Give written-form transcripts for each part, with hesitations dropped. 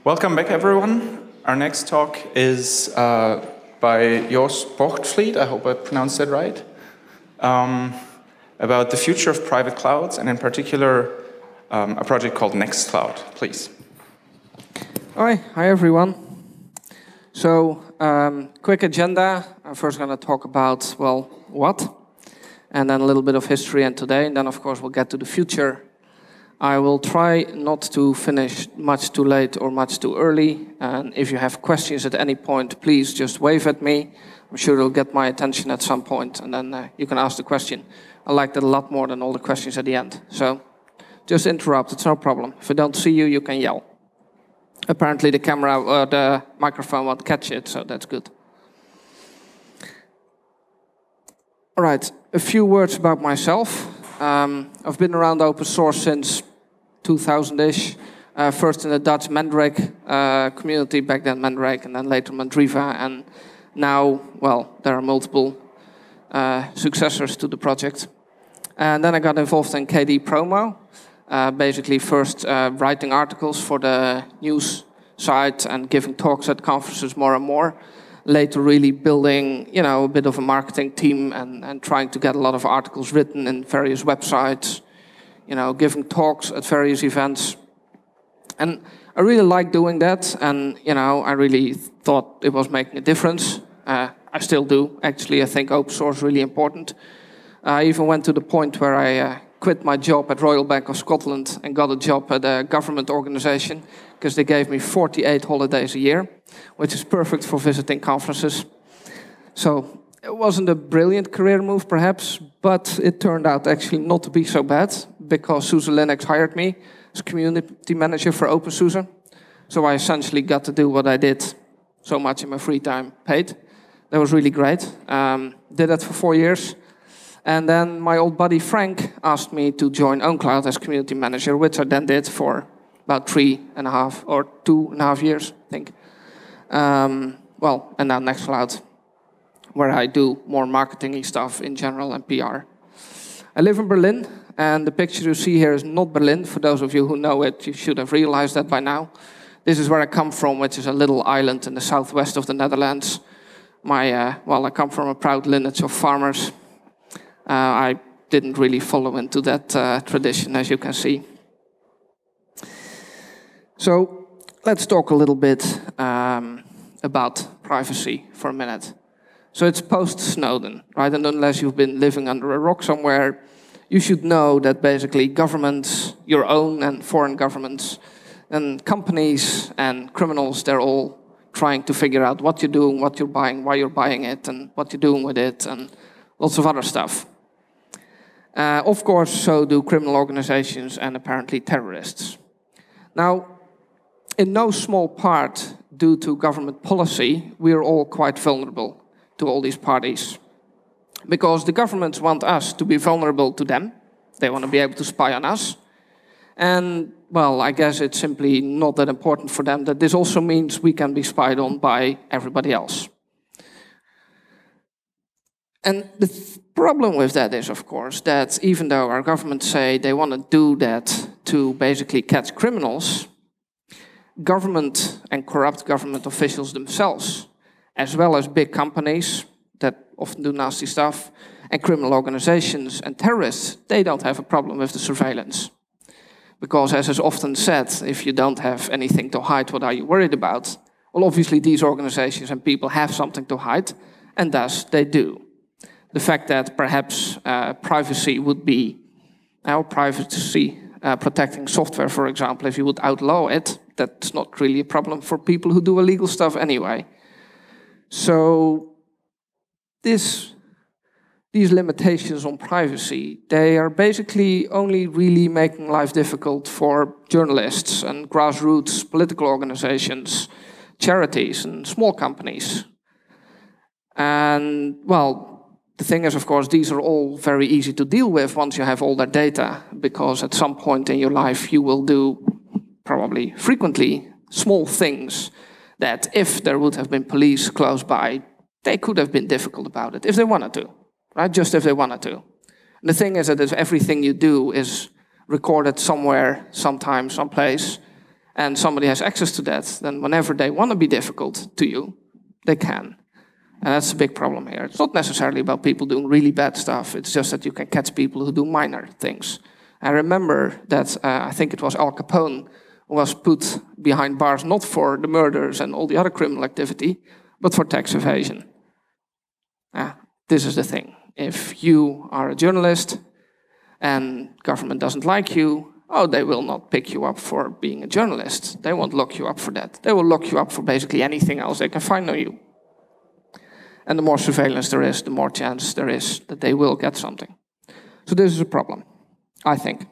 Welcome back, everyone. Our next talk is by Jos Borchslied, I hope I pronounced that right, about the future of private clouds, and in particular, a project called Nextcloud. Please. Hi everyone. So, quick agenda. I'm first going to talk about, well, what? And then a little bit of history and today, and then of course we'll get to the future. I will try not to finish much too late or much too early, and if you have questions at any point, please just wave at me. I'm sure it'll get my attention at some point, and then you can ask the question. I like that a lot more than all the questions at the end. So, just interrupt, it's no problem. If I don't see you, you can yell. Apparently the camera or the microphone won't catch it, so that's good. All right, a few words about myself. I've been around open source since 2000-ish. First in the Dutch Mandrake community, back then Mandrake, and then later Mandriva. And now, well, there are multiple successors to the project. And then I got involved in KD Promo. Basically first writing articles for the news site and giving talks at conferences more and more. Later really building, you know, a bit of a marketing team and trying to get a lot of articles written in various websites, you know, giving talks at various events. And I really like doing that, and, you know, I really thought it was making a difference. I still do, actually. I think open source is really important. I even went to the point where I quit my job at Royal Bank of Scotland and got a job at a government organization because they gave me 48 holidays a year, which is perfect for visiting conferences. So it wasn't a brilliant career move, perhaps, but it turned out actually not to be so bad because SUSE Linux hired me as community manager for OpenSUSE. So I essentially got to do what I did so much in my free time paid. That was really great. Did that for 4 years. And then my old buddy Frank asked me to join OwnCloud as community manager, which I then did for about 3.5 or 2.5 years, I think. Well, and now Nextcloud, where I do more marketing-y stuff in general and PR. I live in Berlin, and the picture you see here is not Berlin. For those of you who know it, you should have realized that by now. This is where I come from, which is a little island in the southwest of the Netherlands. Well, I come from a proud lineage of farmers. I didn't really follow into that tradition, as you can see. So let's talk a little bit about privacy for a minute. So it's post-Snowden, right? And unless you've been living under a rock somewhere, you should know that basically governments, your own and foreign governments, and companies and criminals, they're all trying to figure out what you're doing, what you're buying, why you're buying it, and what you're doing with it, and lots of other stuff. Of course, so do criminal organizations and apparently terrorists. Now, in no small part, due to government policy, we are all quite vulnerable to all these parties. Because the governments want us to be vulnerable to them. They want to be able to spy on us. And, well, I guess it's simply not that important for them that this also means we can be spied on by everybody else. And the problem with that is, of course, that even though our governments say they want to do that to basically catch criminals, government and corrupt government officials themselves, as well as big companies that often do nasty stuff, and criminal organizations and terrorists, they don't have a problem with the surveillance. Because as is often said, if you don't have anything to hide, what are you worried about? Well, obviously these organizations and people have something to hide, and thus they do. The fact that perhaps privacy would be, privacy protecting software, for example, if you would outlaw it, that's not really a problem for people who do illegal stuff anyway. So these limitations on privacy, they are basically only really making life difficult for journalists and grassroots political organizations, charities and small companies. And, well, the thing is, of course, these are all very easy to deal with once you have all their data, because at some point in your life you will do, probably frequently, small things that if there would have been police close by, they could have been difficult about it, if they wanted to, right? Just if they wanted to. And the thing is that if everything you do is recorded somewhere, sometime, someplace, and somebody has access to that, then whenever they want to be difficult to you, they can. And that's a big problem here. It's not necessarily about people doing really bad stuff. It's just that you can catch people who do minor things. I remember that I think it was Al Capone who was put behind bars not for the murders and all the other criminal activity, but for tax evasion. This is the thing. If you are a journalist and government doesn't like you, they will not pick you up for being a journalist. They won't lock you up for that. They will lock you up for basically anything else they can find on you. And the more surveillance there is, the more chance there is that they will get something. So this is a problem, I think.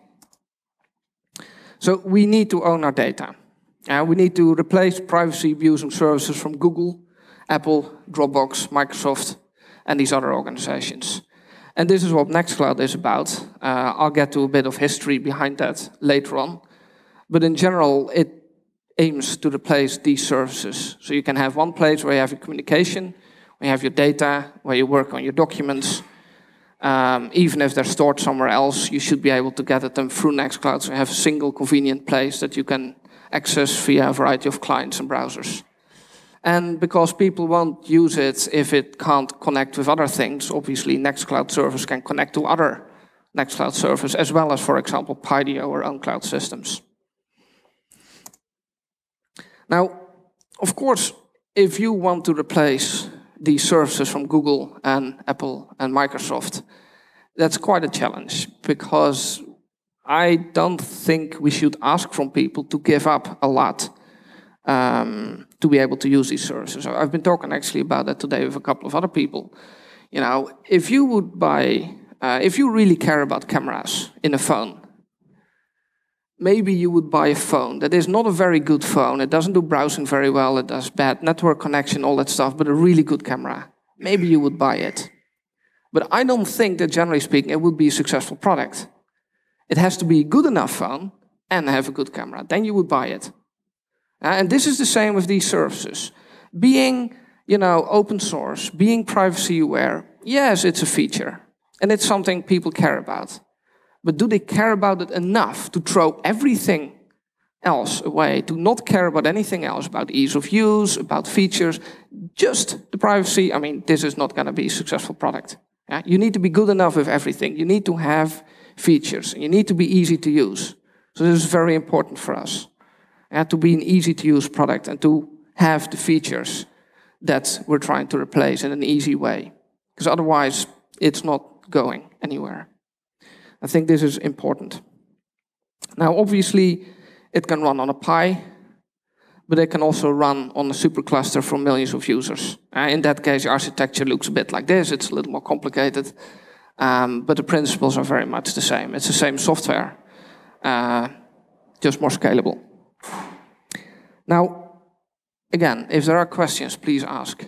So we need to own our data. We need to replace privacy-abusing services from Google, Apple, Dropbox, Microsoft, and these other organizations. And this is what Nextcloud is about. I'll get to a bit of history behind that later on. But in general, it aims to replace these services. So you can have one place where you have your communication, where you have your data, where you work on your documents. Even if they're stored somewhere else, you should be able to get at them through Nextcloud. So you have a single convenient place that you can access via a variety of clients and browsers. And because people won't use it if it can't connect with other things, obviously Nextcloud servers can connect to other Nextcloud servers, as well as, for example, Pydio or OwnCloud systems. Now, of course, if you want to replace these services from Google and Apple and Microsoft, that's quite a challenge, because I don't think we should ask from people to give up a lot to be able to use these services. I've been talking actually about that today with a couple of other people. You know, if you would buy, if you really care about cameras in a phone, maybe you would buy a phone that is not a very good phone. It doesn't do browsing very well. It does bad network connection, all that stuff, but a really good camera. Maybe you would buy it. But I don't think that, generally speaking, it would be a successful product. It has to be a good enough phone and have a good camera. Then you would buy it. And this is the same with these services. Being, open source, being privacy aware, yes, it's a feature. And it's something people care about. But do they care about it enough to throw everything else away, to not care about anything else, about ease of use, about features, just the privacy? I mean, this is not going to be a successful product. You need to be good enough with everything. You need to have features. And you need to be easy to use. So this is very important for us. To be an easy-to-use product and to have the features that we're trying to replace in an easy way. Because otherwise, it's not going anywhere. I think this is important. Now, obviously, it can run on a Pi, but it can also run on a supercluster for millions of users. In that case, the architecture looks a bit like this. It's a little more complicated, but the principles are very much the same. It's the same software, just more scalable. Now, again, if there are questions, please ask.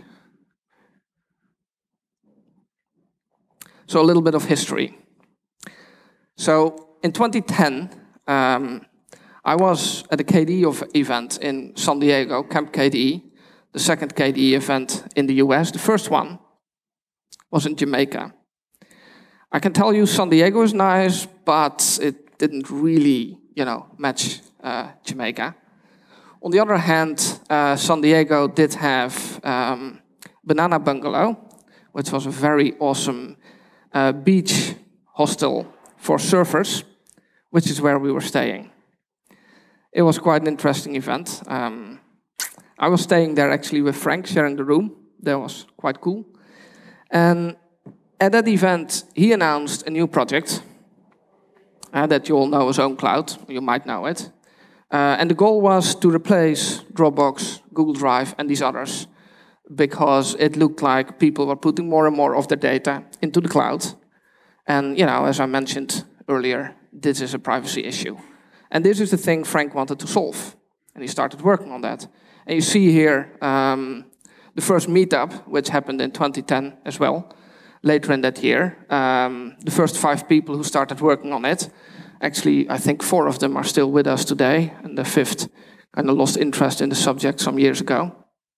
So a little bit of history. So in 2010, I was at a KDE event in San Diego, Camp KDE, the second KDE event in the US. The first one was in Jamaica. I can tell you San Diego is nice, but it didn't really, match Jamaica. On the other hand, San Diego did have Banana Bungalow, which was a very awesome beach hostel for surfers, which is where we were staying. It was quite an interesting event. I was staying there actually with Frank, sharing the room. That was quite cool. And at that event, he announced a new project that you all know as OwnCloud. You might know it. And the goal was to replace Dropbox, Google Drive, and these others, because it looked like people were putting more and more of their data into the cloud. And, as I mentioned earlier, this is a privacy issue. And this is the thing Frank wanted to solve. And he started working on that. And you see here the first meetup, which happened in 2010 as well, later in that year. The first 5 people who started working on it, actually, I think 4 of them are still with us today, and the 5th kind of lost interest in the subject some years ago.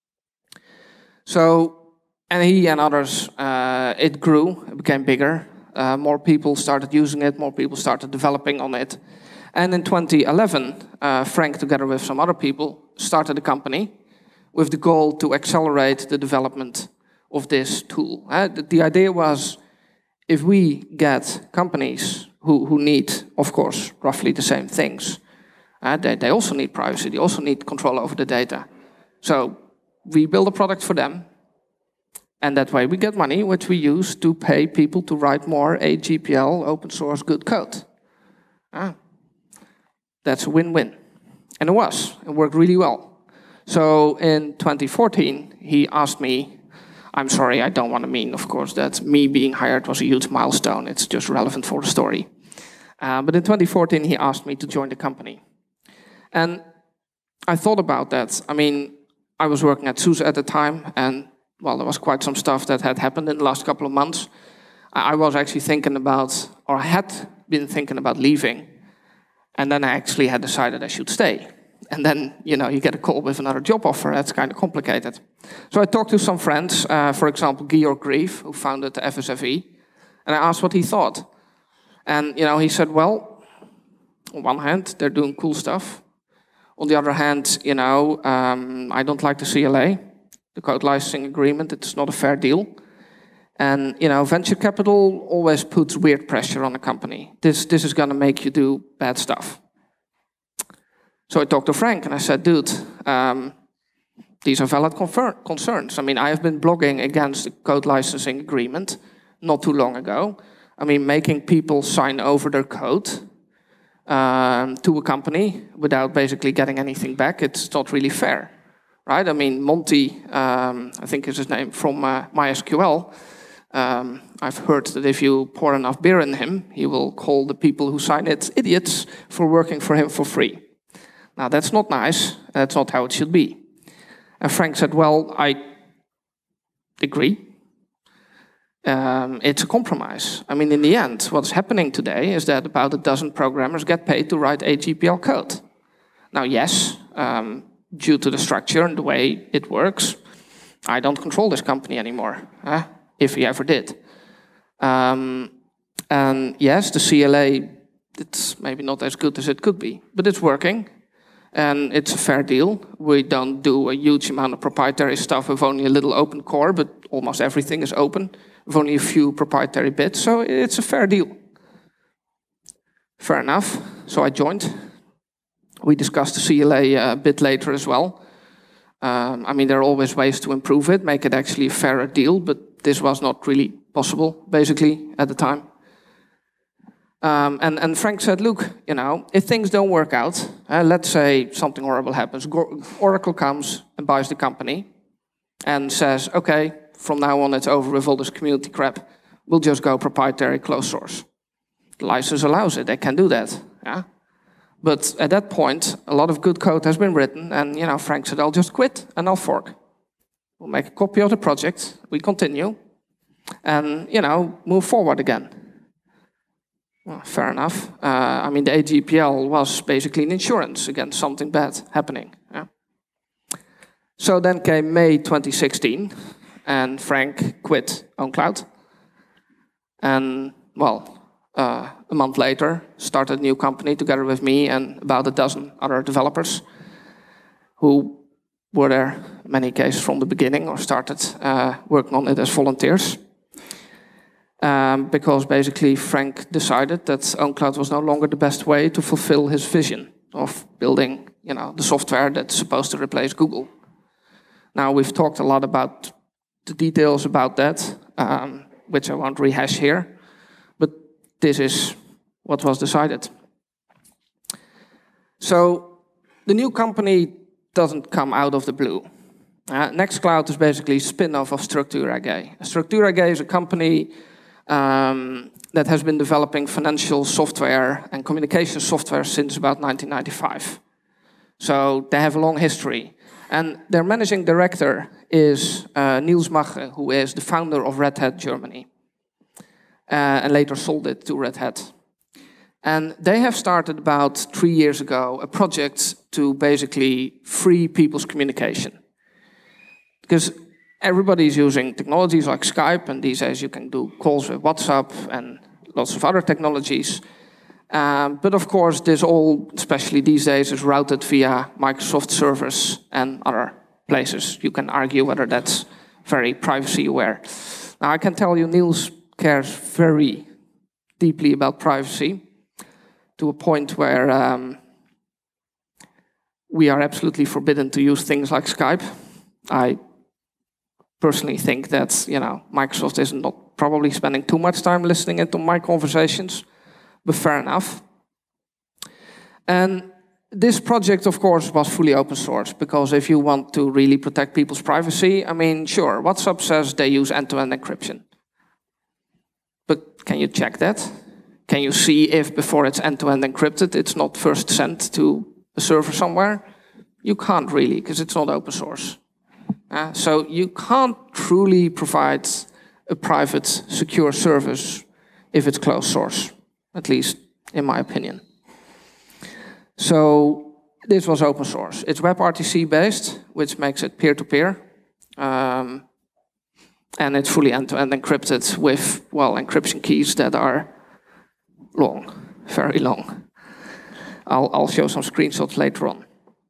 So, and he and others, it grew, it became bigger. More people started using it, more people started developing on it. And in 2011, Frank, together with some other people, started a company with the goal to accelerate the development of this tool. The idea was, if we get companies who need, of course, roughly the same things, they also need privacy, they also need control over the data. So we build a product for them, and that way we get money, which we use to pay people to write more AGPL, open source, good code. That's a win-win. And it worked really well. So in 2014, he asked me, I'm sorry, I don't want to mean, of course, that me being hired was a huge milestone. It's just relevant for the story. But in 2014, he asked me to join the company. And I thought about that. I mean, I was working at SUSE at the time, and, well, there was quite some stuff that had happened in the last couple of months. I was actually thinking about, or had been thinking about leaving. And then I actually had decided I should stay. And then, you get a call with another job offer. That's kind of complicated. So I talked to some friends, for example, Georg Grief, who founded the FSFE, and I asked what he thought. And, he said, well, on one hand, they're doing cool stuff. On the other hand, I don't like the CLA, the code licensing agreement. It's not a fair deal. And, venture capital always puts weird pressure on a company. This is going to make you do bad stuff. So I talked to Frank and I said, dude, these are valid concerns. I mean, I have been blogging against the code licensing agreement not too long ago. I mean, making people sign over their code to a company without basically getting anything back, it's not really fair, right? I mean, Monty, I think is his name, from MySQL, I've heard that if you pour enough beer in him, he will call the people who sign it idiots for working for him for free. Now, that's not nice. That's not how it should be. And Frank said, well, I agree. It's a compromise. I mean, in the end, what's happening today is that about a dozen programmers get paid to write AGPL code. Now, yes, due to the structure and the way it works, I don't control this company anymore, if he ever did. And yes, the CLA, it's maybe not as good as it could be, but it's working. And it's a fair deal. We don't do a huge amount of proprietary stuff with only a little open core, but almost everything is open, with only a few proprietary bits, so it's a fair deal. Fair enough, so I joined. We discussed the CLA a bit later as well. I mean, there are always ways to improve it, make it actually a fairer deal, but this was not really possible, basically, at the time. And Frank said, look, if things don't work out, let's say something horrible happens, Oracle comes and buys the company and says, okay, from now on it's over with all this community crap, we'll just go proprietary closed source. The license allows it, they can do that. Yeah? But at that point, a lot of good code has been written, and Frank said, I'll just quit and I'll fork. We'll make a copy of the project, we continue, and move forward again. Well, fair enough. I mean, the AGPL was basically an insurance against something bad happening. Yeah? So then came May 2016, and Frank quit OwnCloud. And, well, a month later, started a new company together with me and about a dozen other developers who were there, in many cases, from the beginning or started working on it as volunteers. Because basically Frank decided that OwnCloud was no longer the best way to fulfill his vision of building, the software that's supposed to replace Google. Now, we've talked a lot about the details about that, which I won't rehash here, but this is what was decided. So the new company doesn't come out of the blue. Nextcloud is basically a spin-off of Structura AG. Structura AG is a company that has been developing financial software and communication software since about 1995. So they have a long history. And their managing director is Niels Magge, who is the founder of Red Hat Germany, and later sold it to Red Hat. And they have started about 3 years ago a project to basically free people's communication. Because everybody's using technologies like Skype, and these days you can do calls with WhatsApp and lots of other technologies. But of course, this all, especially these days, is routed via Microsoft servers and other places. You can argue whether that's very privacy aware. Now, I can tell you Niels cares very deeply about privacy to a point where we are absolutely forbidden to use things like Skype. I personally think that, you know, Microsoft is not probably spending too much time listening into my conversations, but fair enough. And this project, of course, was fully open source, because if you want to really protect people's privacy, I mean, sure, WhatsApp says they use end-to-end encryption. But can you check that? Can you see if before it's end-to-end encrypted, it's not first sent to a server somewhere? You can't really, because it's not open source. So you can't truly provide a private, secure service if it's closed source, at least in my opinion. So this was open source. It's WebRTC based, which makes it peer-to-peer. And it's fully end-to-end encrypted with, well, encryption keys that are long, very long. I'll show some screenshots later on.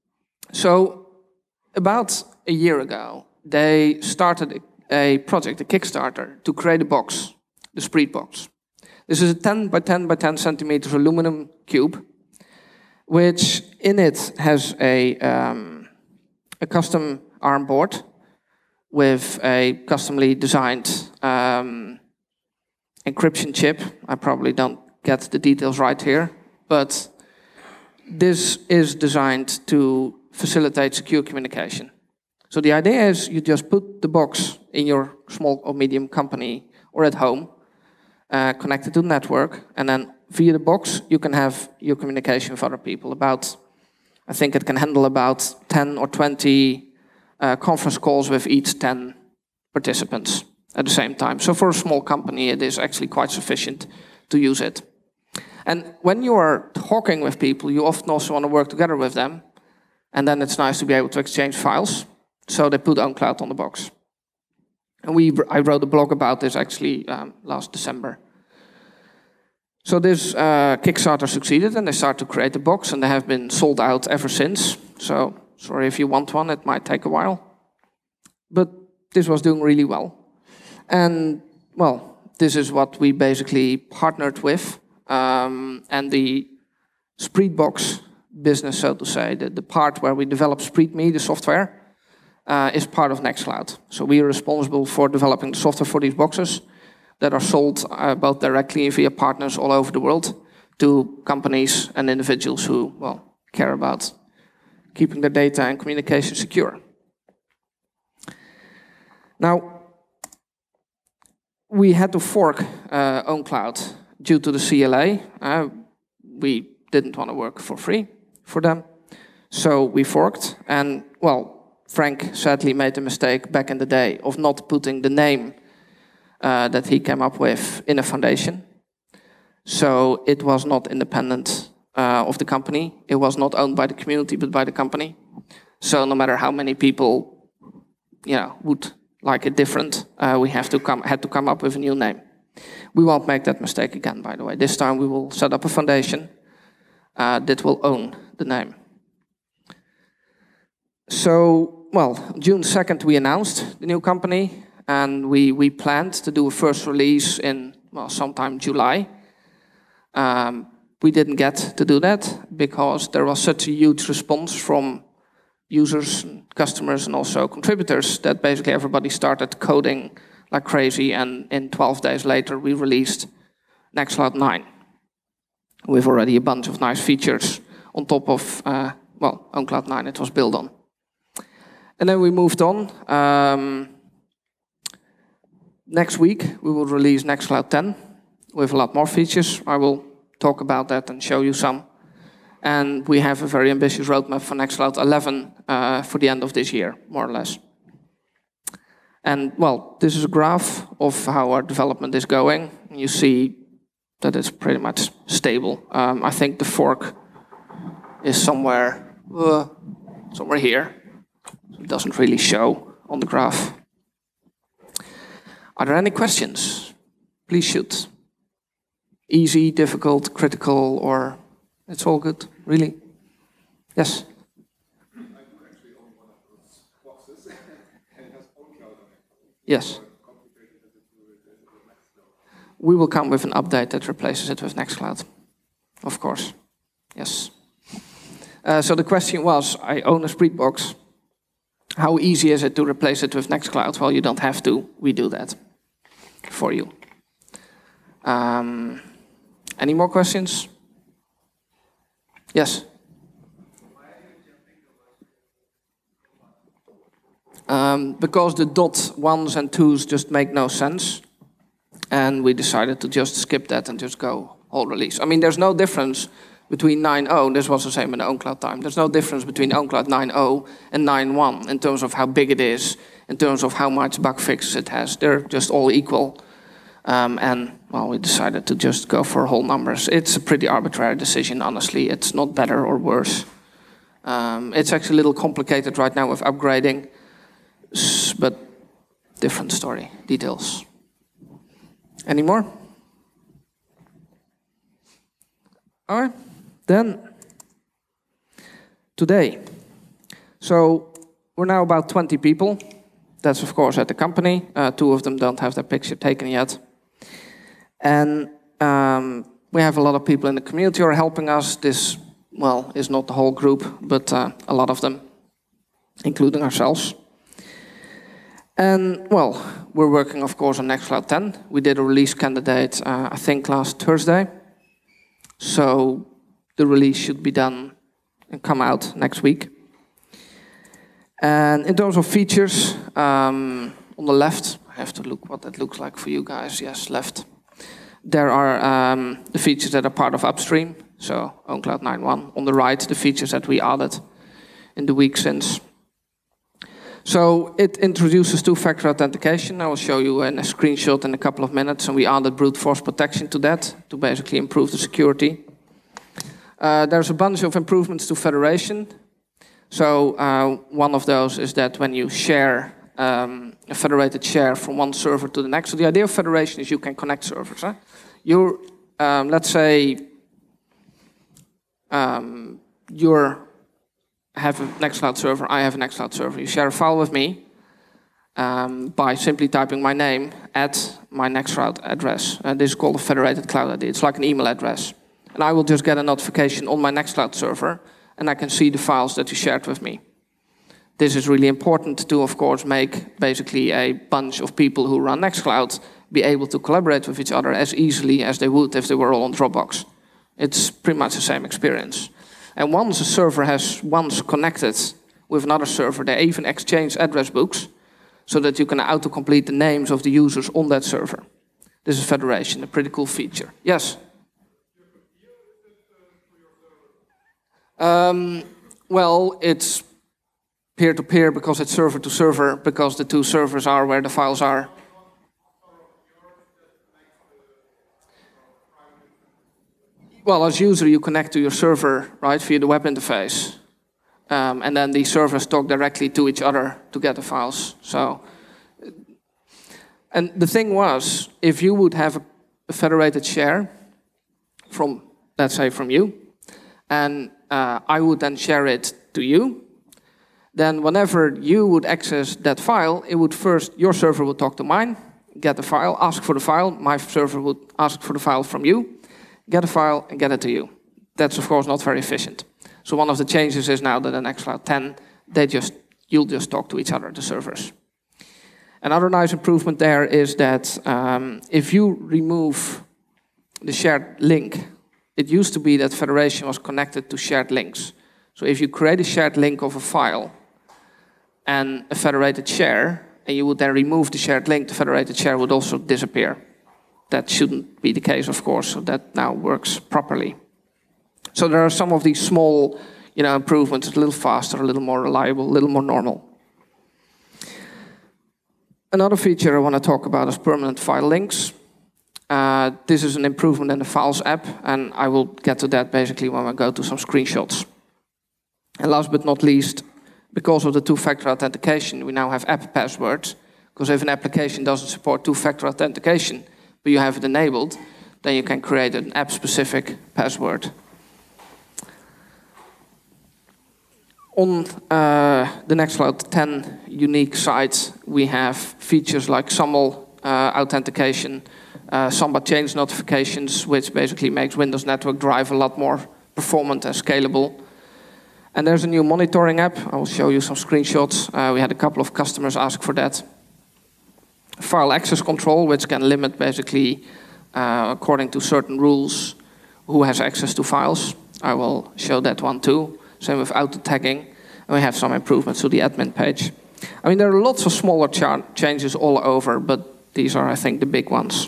So about a year ago, they started a project, a Kickstarter, to create a box, the Spreed box. This is a 10 by 10 by 10 centimeters aluminum cube, which in it has a custom ARM board with a customly designed encryption chip. I probably don't get the details right here, but this is designed to facilitate secure communication. So the idea is you just put the box in your small or medium company or at home, connected to the network, and then via the box you can have your communication with other people. I think it can handle about 10 or 20 conference calls with each 10 participants at the same time. So for a small company, it is actually quite sufficient to use it. And when you are talking with people, you often also want to work together with them. And then it's nice to be able to exchange files. So they put OwnCloud on the box. And I wrote a blog about this actually last December. So this Kickstarter succeeded, and they started to create the box, and they have been sold out ever since. So sorry if you want one, it might take a while. But this was doing really well. And, well, this is what we basically partnered with. And the Spreedbox business, so to say, the part where we develop SpreedMe, the software, is part of Nextcloud. So we are responsible for developing the software for these boxes that are sold both directly and via partners all over the world to companies and individuals who, well, care about keeping their data and communication secure. Now, we had to fork OwnCloud due to the CLA. We didn't want to work for free for them, so we forked. And, well, Frank sadly made the mistake back in the day of not putting the name that he came up with in a foundation. So it was not independent of the company. It was not owned by the community, but by the company. So no matter how many people, you know, would like it different, we had to come up with a new name. We won't make that mistake again, by the way. This time we will set up a foundation that will own the name. So, well, June 2nd we announced the new company, and we planned to do a first release in, well, sometime July. We didn't get to do that because there was such a huge response from users, and customers, and also contributors that basically everybody started coding like crazy, and in 12 days later we released Nextcloud 9 with already a bunch of nice features on top of, well, OwnCloud 9 it was built on. And then we moved on. Next week we will release Nextcloud 10 with a lot more features. I will talk about that and show you some. And we have a very ambitious roadmap for Nextcloud 11 for the end of this year, more or less. And, well, this is a graph of how our development is going. You see that it's pretty much stable. I think the fork is somewhere here. It doesn't really show on the graph. Are there any questions? Please shoot. easy, difficult, critical, or it's all good, really? Yes? I do actually own one of those boxes, and it has OwnCloud on it. Yes. Complicated as it with Nextcloud. We will come with an update that replaces it with Nextcloud, of course. Yes. So the question was, I own a Spreetbox. How easy is it to replace it with Nextcloud? Well, you don't have to. We do that for you. Any more questions? Yes? Because the .1s and 2s just make no sense. And we decided to just skip that and just go whole release. I mean, there's no difference between 9.0, this was the same in the OwnCloud time, there's no difference between OwnCloud 9.0 and 9.1 in terms of how big it is, in terms of how much bug fixes it has. They're just all equal. And, well, we decided to just go for whole numbers. It's a pretty arbitrary decision, honestly. It's not better or worse. It's actually a little complicated right now with upgrading, but different story, details. Any more? All right, then today. So we're now about 20 people. That's, of course, at the company. 2 of them don't have their picture taken yet. And we have a lot of people in the community who are helping us. This, well, is not the whole group, but a lot of them, including ourselves. And, well, we're working, of course, on Nextcloud 10. We did a release candidate, I think, last Thursday. So the release should be done and come out next week. And in terms of features, on the left, I have to look what that looks like for you guys. Yes, left. There are the features that are part of Upstream, so OwnCloud 9.1. On the right, the features that we added in the week since. So it introduces two-factor authentication. I will show you in a screenshot in a couple of minutes, and we added brute force protection to that to basically improve the security. There's a bunch of improvements to federation. So one of those is that when you share a federated share from one server to the next. So the idea of federation is you can connect servers. Huh? You, let's say, you have a Nextcloud server, I have a Nextcloud server. You share a file with me by simply typing my name at my Nextcloud address. This is called a federated cloud ID. It's like an email address. And I will just get a notification on my Nextcloud server, and I can see the files that you shared with me. This is really important to, of course, make basically a bunch of people who run Nextcloud be able to collaborate with each other as easily as they would if they were all on Dropbox. It's pretty much the same experience. And once a server has connected with another server, they even exchange address books so that you can autocomplete the names of the users on that server. This is federation, a pretty cool feature. Yes? Well, it's peer-to-peer because it's server-to-server, because the two servers are where the files are. Well, as user, you connect to your server, right, via the web interface. And then the servers talk directly to each other to get the files. So, and the thing was, if you would have a federated share from, let's say, from you, and I would then share it to you, then whenever you would access that file, it would first, your server would talk to mine, get the file, ask for the file, my server would ask for the file from you, get a file, and get it to you. That's, of course, not very efficient. So one of the changes is now that in Nextcloud 10, you'll just talk to each other, the servers. Another nice improvement there is that if you remove the shared link, it used to be that federation was connected to shared links. So if you create a shared link of a file and a federated share, and you would then remove the shared link, the federated share would also disappear. That shouldn't be the case, of course, so that now works properly. So there are some of these small, improvements, a little faster, a little more reliable, a little more normal. Another feature I want to talk about is permanent file links. This is an improvement in the Files app, and I will get to that basically when I go to some screenshots. And last but not least, because of the two-factor authentication, we now have app passwords. Because if an application doesn't support two-factor authentication, but you have it enabled, then you can create an app-specific password. On the Nextcloud 10 unique site, we have features like SAML authentication, Samba change notifications, which basically makes Windows Network Drive a lot more performant and scalable. And there's a new monitoring app. I will show you some screenshots. We had a couple of customers ask for that. File access control, which can limit basically, according to certain rules, who has access to files. I will show that one too. Same with auto-tagging. And we have some improvements to the admin page. I mean, there are lots of smaller changes all over, but these are, I think, the big ones.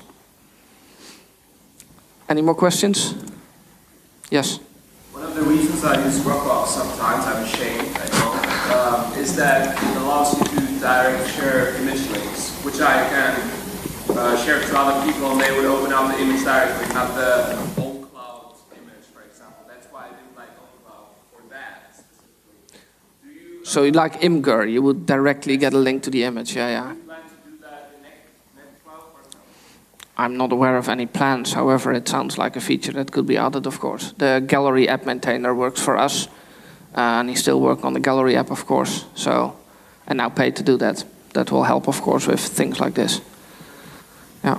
Any more questions? Yes? One of the reasons I use Dropbox sometimes, I'm ashamed, I know, is that it allows you to direct share image links, which I can share to other people and they would open up the image directly, not the OwnCloud image, for example. That's why I didn't like OwnCloud for that specifically. So you like Imgur, you would directly get a link to the image, yeah. I'm not aware of any plans. However, it sounds like a feature that could be added, of course. The Gallery app maintainer works for us, and he's still working on the Gallery app, of course. So, and now paid to do that. That will help, of course, with things like this. Yeah.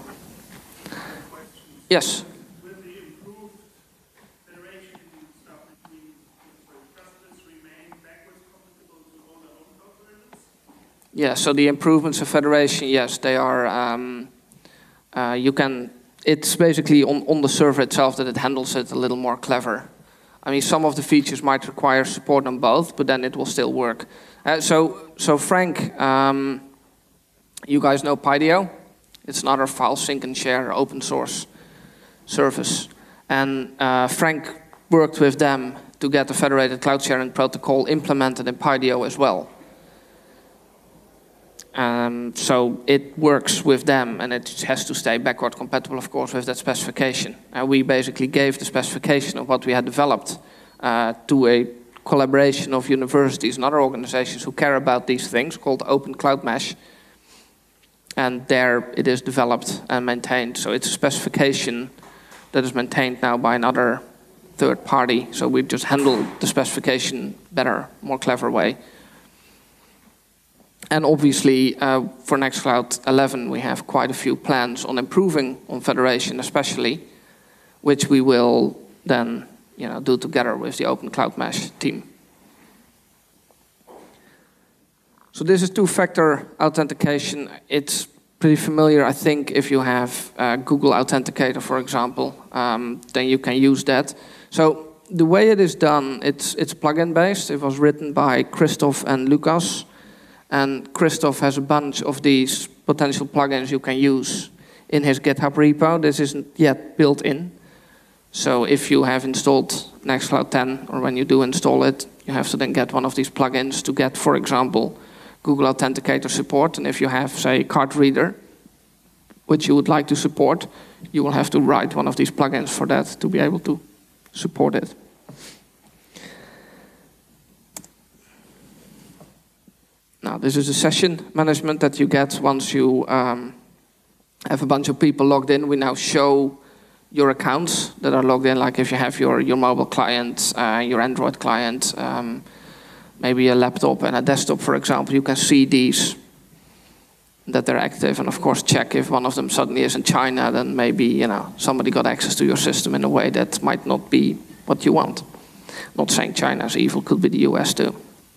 Yes. Will the improved federation stuff between customers remain backwards compatible to all the OwnCloud versions? Yeah. So the improvements of federation, yes, they are. You can, it's basically on the server itself that it handles it a little more clever. I mean, some of the features might require support on both, but then it will still work. So Frank, you guys know Pydio? It's another file sync and share open source service. And Frank worked with them to get the federated cloud sharing protocol implemented in Pydio as well. So it works with them, and it has to stay backward compatible, of course, with that specification. We basically gave the specification of what we had developed to a collaboration of universities and other organizations who care about these things, called Open Cloud Mesh. And there it is developed and maintained. So it's a specification that is maintained now by another third party. So we've just handled the specification better, more clever way. And obviously, for Nextcloud 11, we have quite a few plans on improving on federation, especially, which we will then, do together with the Open Cloud Mesh team. So this is two-factor authentication. It's pretty familiar, I think, if you have Google Authenticator, for example, then you can use that. So the way it is done, it's plugin based. It was written by Christoph and Lucas. And Christoph has a bunch of these potential plugins you can use in his GitHub repo. This isn't yet built in. So if you have installed Nextcloud 10, or when you do install it, you have to then get one of these plugins to get, for example, Google Authenticator support. And if you have, say, Card Reader, which you would like to support, you will have to write one of these plugins for that to be able to support it. Now, this is a session management that you get once you have a bunch of people logged in. We now show your accounts that are logged in, like if you have your mobile client, your Android client, maybe a laptop and a desktop, for example. You can see these, that they're active, and of course check if one of them suddenly is in China, then maybe somebody got access to your system in a way that might not be what you want. Not saying China is evil, could be the US too.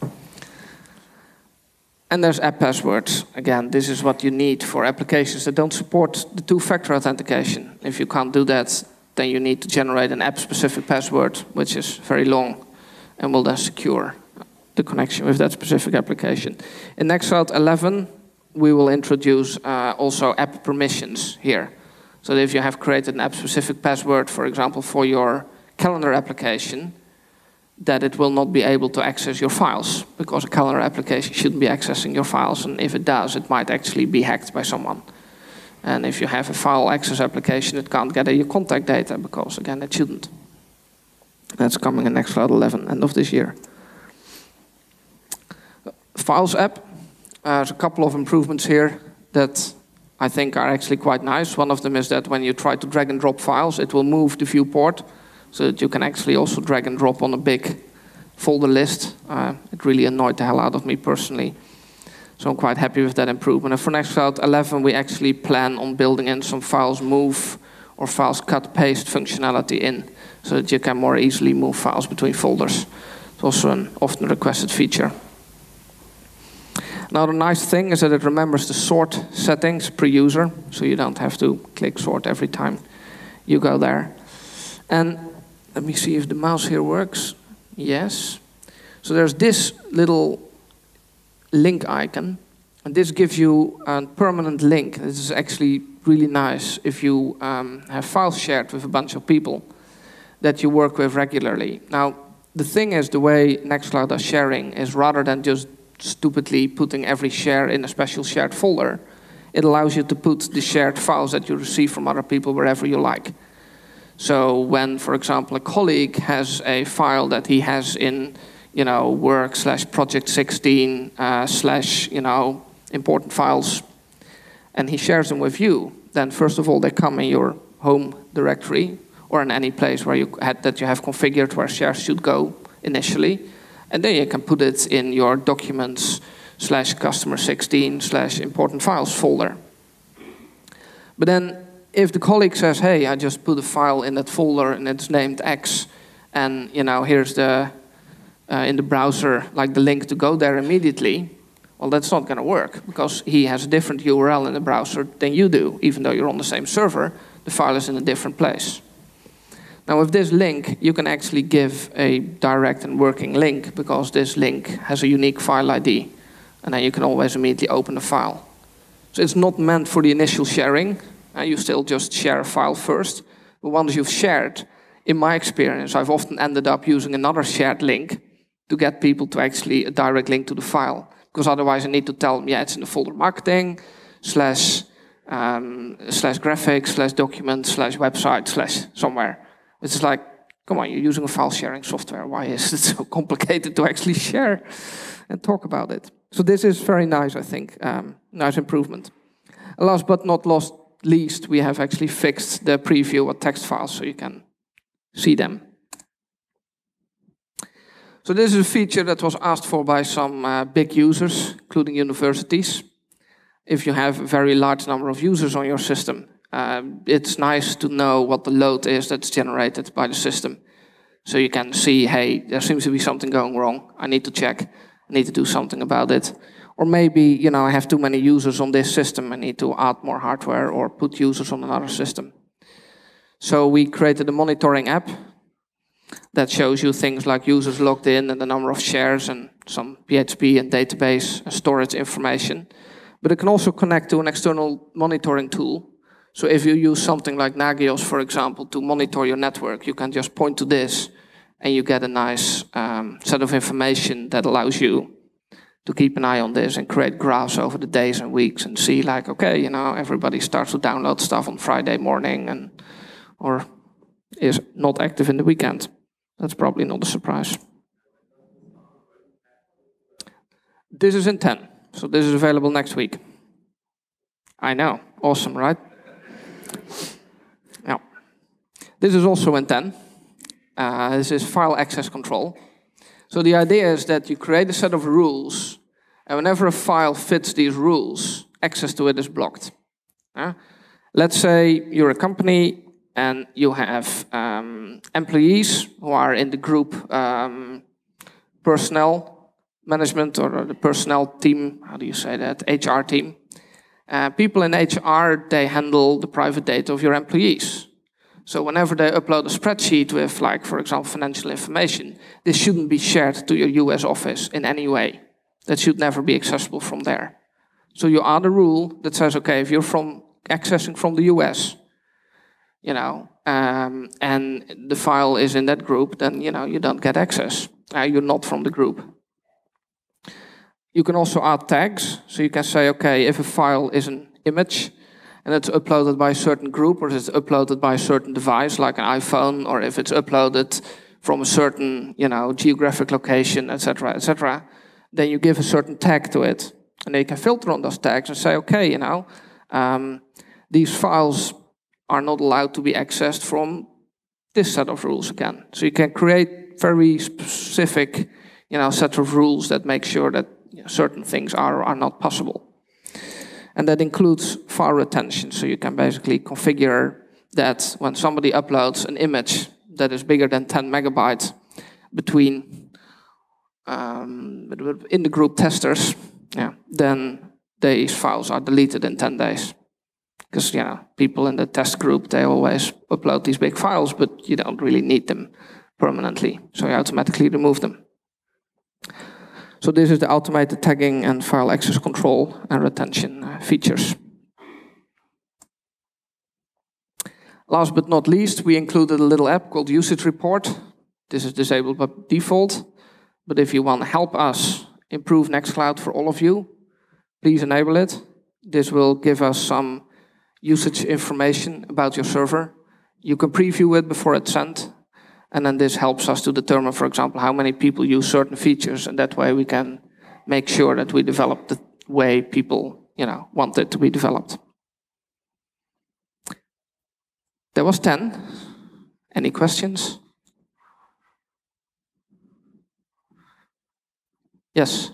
And there's app passwords. Again, this is what you need for applications that don't support the two-factor authentication. If you can't do that, then you need to generate an app-specific password, which is very long, and will then secure the connection with that specific application. In Nextcloud 11, we will introduce also app permissions here. So that if you have created an app-specific password, for example, for your calendar application, that it will not be able to access your files, because a calendar application shouldn't be accessing your files, and if it does, it might actually be hacked by someone. And if you have a file access application, it can't get your contact data, because again, it shouldn't. That's coming in Nextcloud 11, end of this year. Files app, there's a couple of improvements here that I think are actually quite nice. One of them is that when you try to drag and drop files, it will move the viewport so that you can actually also drag and drop on a big folder list. It really annoyed the hell out of me personally. So I'm quite happy with that improvement. And for Nextcloud 11, we actually plan on building in some files move or files cut paste functionality in so that you can more easily move files between folders. It's also an often requested feature. Now the nice thing is that it remembers the sort settings per user, so you don't have to click sort every time you go there. And let me see if the mouse here works. Yes. So there's this little link icon, and this gives you a permanent link. This is actually really nice if you have files shared with a bunch of people that you work with regularly. Now, the thing is, the way Nextcloud does sharing is rather than just stupidly putting every share in a special shared folder, it allows you to put the shared files that you receive from other people wherever you like. So when, for example, a colleague has a file that he has in, work/project16 / important files, and he shares them with you, then first of all, they come in your home directory or in any place where you have configured where shares should go initially. And then you can put it in your documents /customer16 /important files folder. But then if the colleague says, hey, I just put a file in that folder and it's named X, and here's the in the browser like the link to go there immediately, well, that's not going to work because he has a different URL in the browser than you do. Even though you're on the same server, the file is in a different place. Now with this link, you can actually give a direct and working link because this link has a unique file ID. And then you can always immediately open the file. So it's not meant for the initial sharing. You still just share a file first. But once you've shared, in my experience, I've often ended up using another shared link to get people to actually a direct link to the file. Because otherwise I need to tell them, yeah, it's in the folder marketing, /graphics, /documents, /website, /somewhere. It's like, come on, you're using a file sharing software. Why is it so complicated to actually share and talk about it? So this is very nice, I think. Nice improvement. And last but not least, we have actually fixed the preview of text files so you can see them. So this is a feature that was asked for by some big users, including universities. If you have a very large number of users on your system, it's nice to know what the load is that's generated by the system. So you can see, hey, there seems to be something going wrong. I need to check. I need to do something about it. Or maybe, I have too many users on this system. I need to add more hardware or put users on another system. So we created a monitoring app that shows you things like users logged in and the number of shares and some PHP and database and storage information. But it can also connect to an external monitoring tool. So if you use something like Nagios, for example, to monitor your network, you can just point to this and you get a nice set of information that allows you to keep an eye on this and create graphs over the days and weeks and see like, okay, everybody starts to download stuff on Friday morning or is not active in the weekend. That's probably not a surprise. This is in 10, so this is available next week. I know, awesome, right? Yeah. This is also in 10. This is file access control. So the idea is that you create a set of rules, and whenever a file fits these rules, access to it is blocked. Let's say you're a company and you have employees who are in the group personnel management or the personnel team, how do you say that, HR team. People in HR, they handle the private data of your employees. So whenever they upload a spreadsheet with, like, for example, financial information, this shouldn't be shared to your US office in any way. That should never be accessible from there. So you add a rule that says, okay, if you're accessing from the US, and the file is in that group, then, you don't get access. You're not from the group. You can also add tags. So you can say, okay, if a file is an image and it's uploaded by a certain group or it's uploaded by a certain device like an iPhone, or if it's uploaded from a certain, geographic location, etc., then you give a certain tag to it. And then you can filter on those tags and say, okay, These files are not allowed to be accessed from this set of rules again. So you can create very specific, set of rules that make sure that certain things are or are not possible. And that includes file retention. So you can basically configure that when somebody uploads an image that is bigger than 10 megabytes between in the group testers, then these files are deleted in 10 days. Because people in the test group, they always upload these big files, but you don't really need them permanently. So you automatically remove them. So this is the automated tagging and file access control and retention features. Last but not least, we included a little app called Usage Report. This is disabled by default. But if you want to help us improve Nextcloud for all of you, please enable it. This will give us some usage information about your server. You can preview it before it's sent. And then this helps us to determine, for example, how many people use certain features. And that way we can make sure that we develop the way people want it to be developed. That was 10. Any questions? Yes.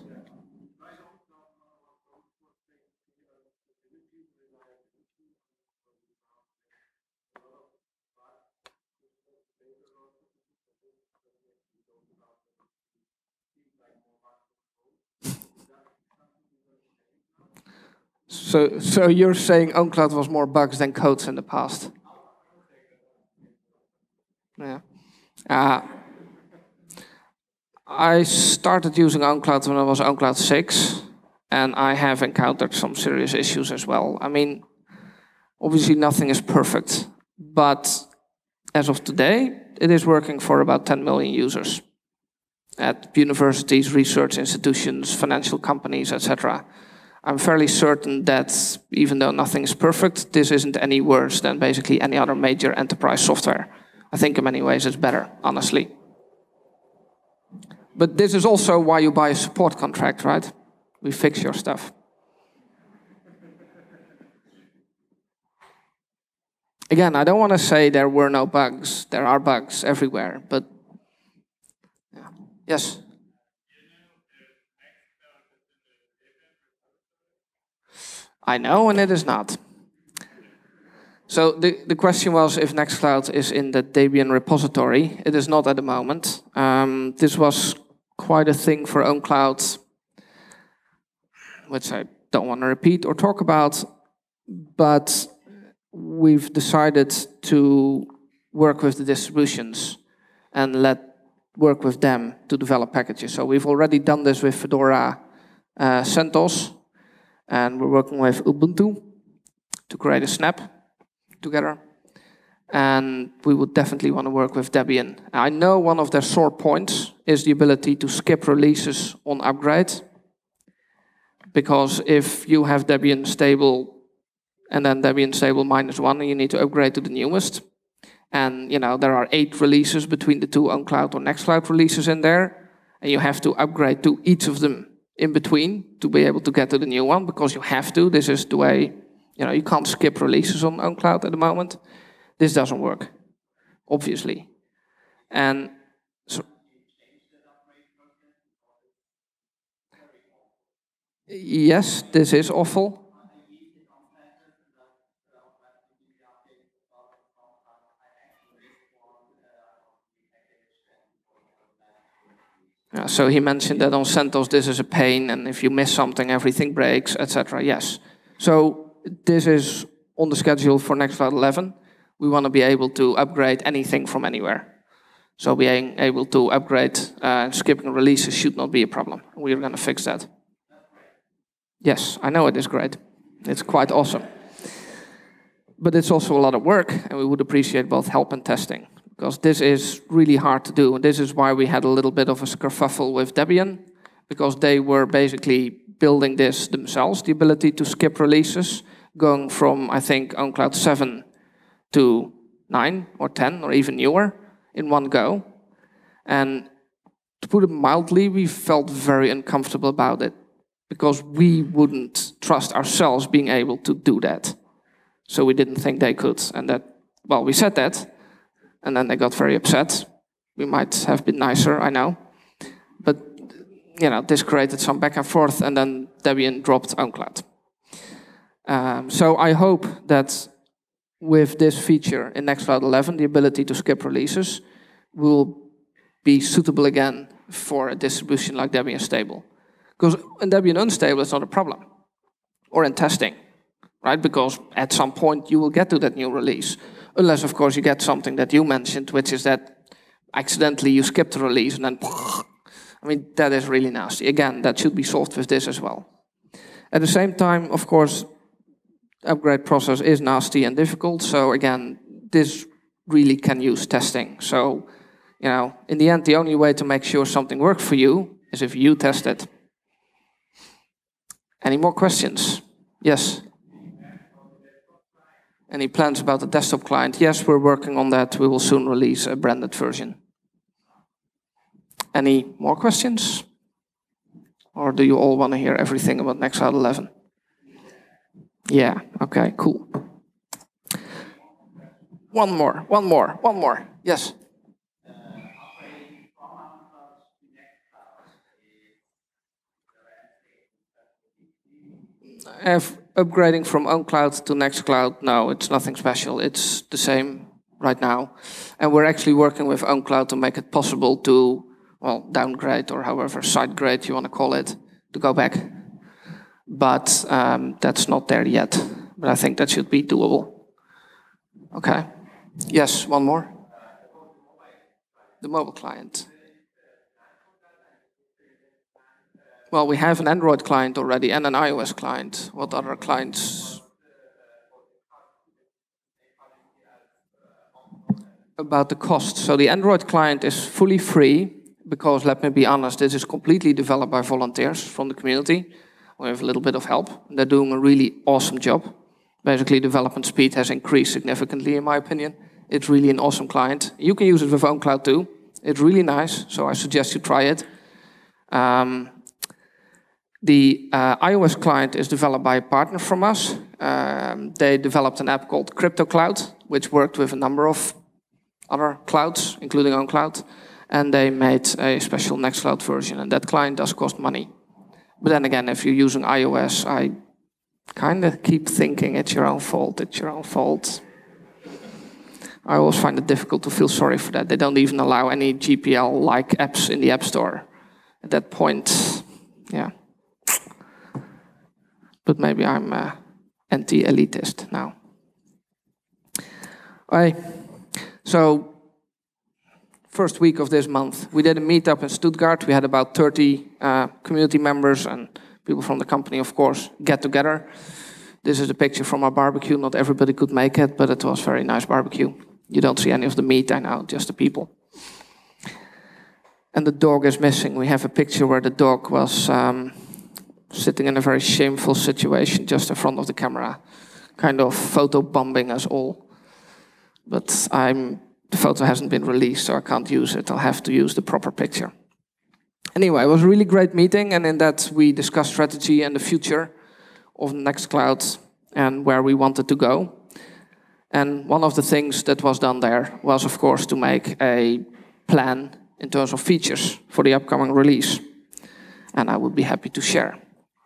So you're saying OwnCloud was more bugs than codes in the past? Yeah. I started using OwnCloud when I was OwnCloud 6, and I have encountered some serious issues as well. I mean, obviously nothing is perfect, but as of today, it is working for about 10 million users at universities, research institutions, financial companies, etc. I'm fairly certain that even though nothing is perfect, this isn't any worse than basically any other major enterprise software. I think in many ways it's better, honestly. But this is also why you buy a support contract, right? We fix your stuff. Again, I don't want to say there were no bugs. There are bugs everywhere, but yeah. Yes? I know, and it is not. So the question was if Nextcloud is in the Debian repository. It is not at the moment. This was quite a thing for OwnCloud, which I don't want to repeat or talk about, but we've decided to work with the distributions and work with them to develop packages. So we've already done this with Fedora CentOS, and we're working with Ubuntu to create a snap together. And we would definitely want to work with Debian. I know one of their sore points is the ability to skip releases on upgrade. Because if you have Debian stable and then Debian stable -1, and you need to upgrade to the newest, and there are 8 releases between the two OwnCloud or Nextcloud releases in there, and you have to upgrade to each of them in between to be able to get to the new one, because you have to. This is the way, you can't skip releases on OwnCloud at the moment. This doesn't work, obviously. And so, yes, this is awful. So he mentioned that on CentOS this is a pain, and if you miss something, everything breaks, etc. Yes. So this is on the schedule for Nextcloud 11. We want to be able to upgrade anything from anywhere. So being able to upgrade, skipping releases should not be a problem. We're going to fix that. Yes, I know it is great. It's quite awesome. But it's also a lot of work, and we would appreciate both help and testing, because this is really hard to do. And this is why we had a little bit of a kerfuffle with Debian, because they were basically building this themselves, the ability to skip releases, going from, I think, OwnCloud 7 to 9 or 10 or even newer in one go. And to put it mildly, we felt very uncomfortable about it. because we wouldn't trust ourselves being able to do that. So we didn't think they could. And that, well, we said that, and then they got very upset. We might have been nicer, I know. But, you know, this created some back and forth, and then Debian dropped OwnCloud. So I hope that with this feature in Nextcloud 11, the ability to skip releases will be suitable again for a distribution like Debian Stable. Because in Debian Unstable, it's not a problem. Or in testing, right? Because at some point, you will get to that new release. Unless, of course, you get something that you mentioned, which is that accidentally you skipped the release and then, I mean, that is really nasty. Again, that should be solved with this as well. At the same time, of course, upgrade process is nasty and difficult. So again, this really can use testing. So, you know, in the end, the only way to make sure something works for you is if you test it. Any more questions? Yes? Any plans about the desktop client? Yes, we're working on that. We will soon release a branded version. Any more questions? Or do you all want to hear everything about Nextcloud 11? Yeah, okay, cool. One more. Yes? Upgrading from OwnCloud to Nextcloud, no, it's nothing special. It's the same right now. And we're actually working with OwnCloud to make it possible to, well, downgrade or however sidegrade you want to call it, to go back. But that's not there yet. But I think that should be doable. Okay. Yes, one more. The mobile client. Well, we have an Android client already and an iOS client. What other clients? About the cost. So the Android client is fully free because, let me be honest, this is completely developed by volunteers from the community. We have a little bit of help. They're doing a really awesome job. Basically, development speed has increased significantly, in my opinion. It's really an awesome client. You can use it with OwnCloud too. It's really nice, so I suggest you try it. The iOS client is developed by a partner from us. They developed an app called CryptoCloud, which worked with a number of other clouds, including OwnCloud. And they made a special Nextcloud version, and that client does cost money. But then again, if you're using iOS, I kind of keep thinking it's your own fault, it's your own fault. I always find it difficult to feel sorry for that. They don't even allow any GPL-like apps in the App Store. At that point, yeah. But maybe I'm anti-elitist now. So, first week of this month, we did a meetup in Stuttgart. We had about 30 community members and people from the company, of course, get together. This is a picture from our barbecue. Not everybody could make it, but it was a very nice barbecue. You don't see any of the meat, I know, just the people. And the dog is missing. We have a picture where the dog was sitting in a very shameful situation just in front of the camera, kind of photo-bombing us all. But the photo hasn't been released, so I can't use it. I'll have to use the proper picture. Anyway, it was a really great meeting, and in that we discussed strategy and the future of Nextcloud and where we wanted to go. And one of the things that was done there was, of course, to make a plan in terms of features for the upcoming release. And I would be happy to share.